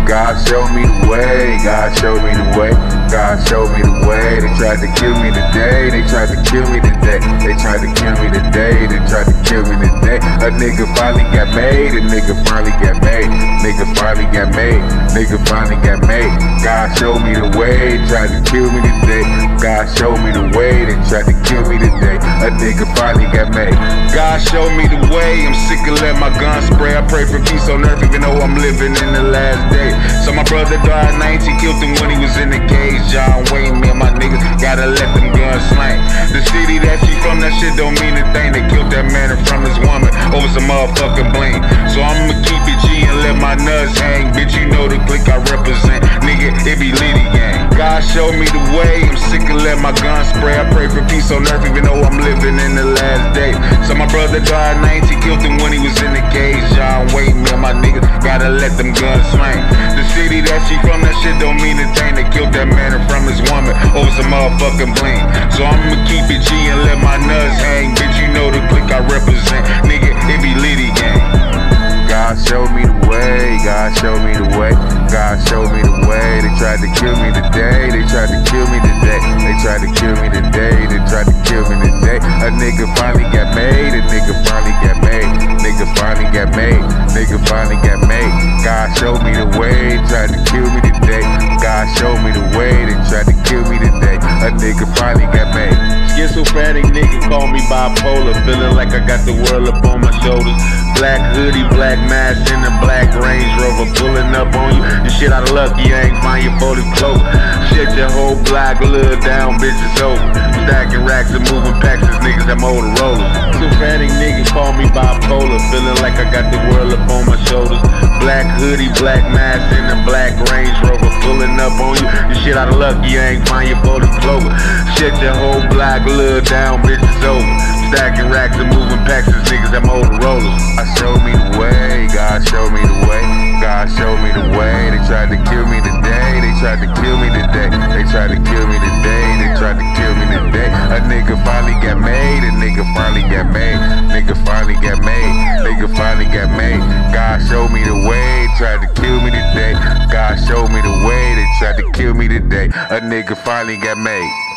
God showed me the way, God showed me the way, God showed me the way. They tried to kill me today, they tried to kill me today, they tried to kill me today, they tried to kill me today. A nigga finally got made, a nigga finally got made, nigga finally got made, nigga finally got made. God showed me the way, tried to kill me today. God showed me the way, they tried to kill me today. A nigga finally got made. God showed me the way, I'm sick of letting my gun spray. I pray for peace on earth even though I'm living in the last day. So my brother died 19, killed him when he was in the cage. John Wayne, me and my niggas gotta let them guns slang. The city that she from, that shit don't mean a thing. They killed that man in front of his woman over some motherfucking bling. So I'ma keep it G and let my nuts hang. Bitch, you know the clique I represent, nigga, it be Liddy gang. God showed me the way, I'm sick of letting my gun spray. I pray for peace on earth even though I'm living in the last day. So my brother died 19, killed him when he was in the cage. John Wayne, me and my niggas gotta let them guns slang. The city that she from, that shit don't mean a thing. They killed that man in front of his woman over some motherfucking bling. So I'ma keep it G and let my nuts hang. Bitch, you know the clique I represent, nigga, it be Liddy gang. God showed me the way, God showed me the way, God showed me the way. They tried to kill me today, they tried to kill me today, they tried to kill me today, they tried to kill me today. A nigga finally got made, a nigga finally got made, nigga finally got made, nigga finally got made. God showed me the way, tried to kill me today. God showed me the way, they tried to kill me today. A nigga finally got made. Schizophrenic nigga call me bipolar, feeling like I got the world up on my shoulders. Black hoodie, black mask, in a black Range Rover, pulling up on you. And shit out of luck, you ain't find your folded clothes. Shit your whole block, little down, bitch, it's over. Stacking racks and moving packs, these niggas have Motorola's. Schizophrenic nigga call me bipolar, feeling like I got the world up on my shoulders. Black hoodie, black mask, in a black Range Rover, pulling up on you. And shit out of luck, you ain't find your folded clothes. Shit your whole block, little down, bitch, it's over. Stacking racks and moving packs, these niggas have Motorola's. God showed me the way, God showed me the way, God showed me the way. They tried to kill me today, they tried to kill me today, they tried to kill me today, they tried to kill me today. A nigga finally got made, a nigga finally got made, nigga finally got made, nigga finally got made. God showed me the way, tried to kill me today. God showed me the way, they tried to kill me today. A nigga finally got made.